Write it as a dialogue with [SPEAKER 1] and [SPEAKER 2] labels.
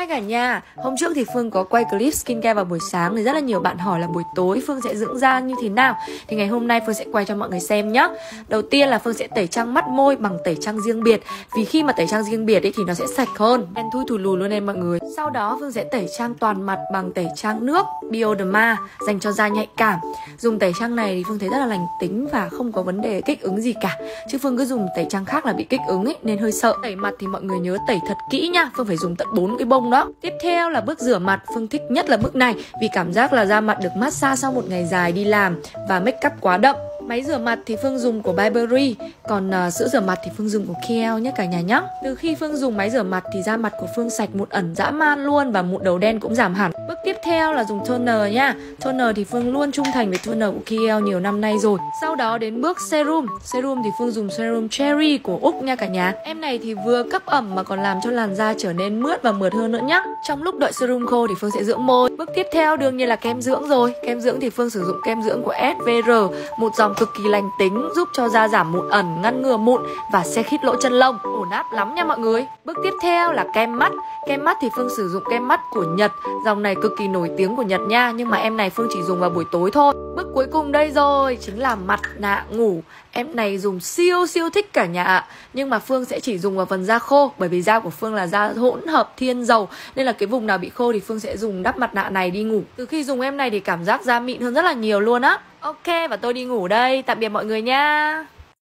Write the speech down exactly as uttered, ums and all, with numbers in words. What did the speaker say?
[SPEAKER 1] Hai cả nhà, hôm trước thì Phương có quay clip skincare vào buổi sáng thì rất là nhiều bạn hỏi là buổi tối Phương sẽ dưỡng da như thế nào. Thì ngày hôm nay Phương sẽ quay cho mọi người xem nhé. Đầu tiên là Phương sẽ tẩy trang mắt môi bằng tẩy trang riêng biệt. Vì khi mà tẩy trang riêng biệt ấy thì nó sẽ sạch hơn, đen thui thùi lùi luôn em mọi người. Sau đó Phương sẽ tẩy trang toàn mặt bằng tẩy trang nước Bioderma dành cho da nhạy cảm. Dùng tẩy trang này thì Phương thấy rất là lành tính và không có vấn đề kích ứng gì cả. Chứ Phương cứ dùng tẩy trang khác là bị kích ứng ấy nên hơi sợ. Tẩy mặt thì mọi người nhớ tẩy thật kỹ nha. Phương phải dùng tận bốn cái bông đó. Tiếp theo là bước rửa mặt. Phương thích nhất là bước này vì cảm giác là da mặt được massage sau một ngày dài đi làm và make up quá đậm. Máy rửa mặt thì Phương dùng của Burberry, còn uh, sữa rửa mặt thì Phương dùng của Kiehl's nhé cả nhà nhé. Từ khi Phương dùng máy rửa mặt thì da mặt của Phương sạch mụn ẩn dã man luôn và mụn đầu đen cũng giảm hẳn. Bước tiếp theo là dùng toner nha. Toner thì Phương luôn trung thành với toner của Kiehl's nhiều năm nay rồi. Sau đó đến bước serum. Serum thì Phương dùng serum Cherry của Úc nha cả nhà. Em này thì vừa cấp ẩm mà còn làm cho làn da trở nên mướt và mượt hơn nữa nhé. Trong lúc đợi serum khô thì Phương sẽ dưỡng môi. Bước tiếp theo đương nhiên là kem dưỡng rồi. Kem dưỡng thì Phương sử dụng kem dưỡng của ét vê rờ, một dòng cực kỳ lành tính, giúp cho da giảm mụn ẩn, ngăn ngừa mụn và se khít lỗ chân lông. Ổn áp lắm nha mọi người. Bước tiếp theo là kem mắt. Kem mắt thì Phương sử dụng kem mắt của Nhật. Dòng này cực kỳ nổi tiếng của Nhật nha, nhưng mà em này Phương chỉ dùng vào buổi tối thôi. Bước cuối cùng đây rồi, chính là mặt nạ ngủ. Em này dùng siêu siêu thích cả nhà ạ. Nhưng mà Phương sẽ chỉ dùng vào phần da khô, bởi vì da của Phương là da hỗn hợp thiên dầu, nên là cái vùng nào bị khô thì Phương sẽ dùng đắp mặt nạ này đi ngủ. Từ khi dùng em này thì cảm giác da mịn hơn rất là nhiều luôn á. Ok, và tôi đi ngủ đây. Tạm biệt mọi người nha.